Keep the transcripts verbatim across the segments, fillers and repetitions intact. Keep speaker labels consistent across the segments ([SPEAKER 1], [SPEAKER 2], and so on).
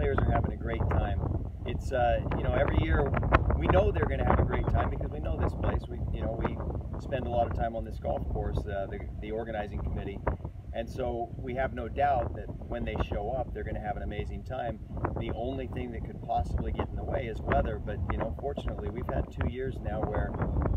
[SPEAKER 1] players are having a great time. It's, uh, you know, every year we know they're going to have a great time because we know this place. We, you know, we spend a lot of time on this golf course, uh, the, the organizing committee. And so we have no doubt that when they show up, they're going to have an amazing time. The only thing that could possibly get in the way is weather. But, you know, fortunately, we've had two years now where,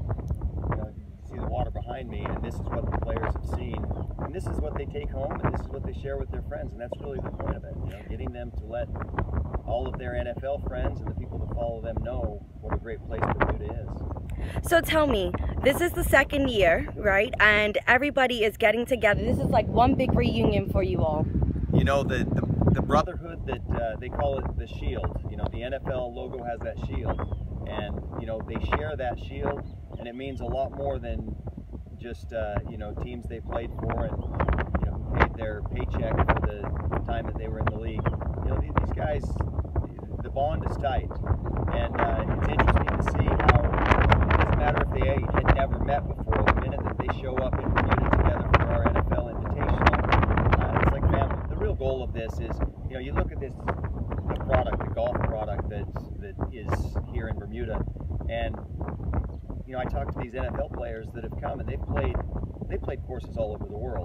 [SPEAKER 1] you know, you see the water behind me, and this is what the players have seen. And this is what they take home, and this is what they share with their friends. And that's really the point of it, you know, getting them to let all of their N F L friends and the people that follow them know what a great place Bermuda is.
[SPEAKER 2] So tell me, this is the second year, right? And everybody is getting together. This is like one big reunion for you all.
[SPEAKER 1] You know, the, the, the brotherhood that uh, they call it the shield. You know, the N F L logo has that shield. And, you know, they share that shield, and it means a lot more than just, uh, you know, teams they played for and, you know, who paid their paycheck for the time that they were in the league. You know, these, these guys, the bond is tight. And uh, it's interesting to see how, it doesn't matter if they had never met before, the minute that they show up in Bermuda together for our N F L Invitational, uh, it's like family. The real goal of this is, you know, you look at this, the product, the golf product that's, that is here in Bermuda, and, you know, I talk to these N F L players that have come and they've played, they've played courses all over the world,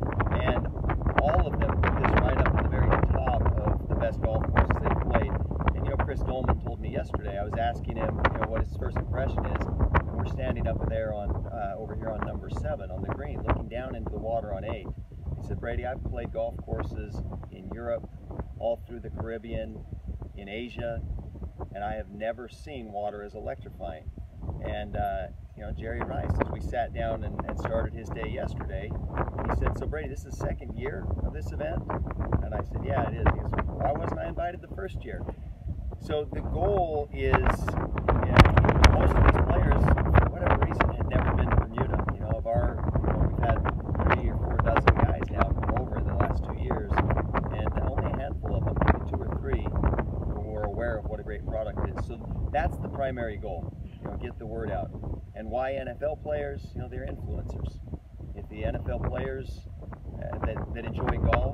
[SPEAKER 1] and all of them put this right up at the very top of the best golf courses they've played. And, you know, Chris Dolman told me yesterday, I was asking him, you know, what his first impression is, and we're standing up there on, uh, over here on number seven on the green, looking down into the water on eight. He said, Brady, I've played golf courses in Europe, all through the Caribbean, in Asia, and I have never seen water as electrifying. And, uh, you know, Jerry Rice, as we sat down and, and started his day yesterday, he said, so Brady, this is the second year of this event? And I said, yeah, it is. He goes, why wasn't I invited the first year? So the goal is, yeah, most of these players, for whatever reason, had never been to Bermuda. You know, of our, you know, we've had three or four dozen guys now come over in the last two years, and only a handful of them, maybe two or three, were aware of what a great product is. So that's the primary goal, you know, get the word out. And why N F L players? You know, they're influencers. If the N F L players uh, that, that enjoy golf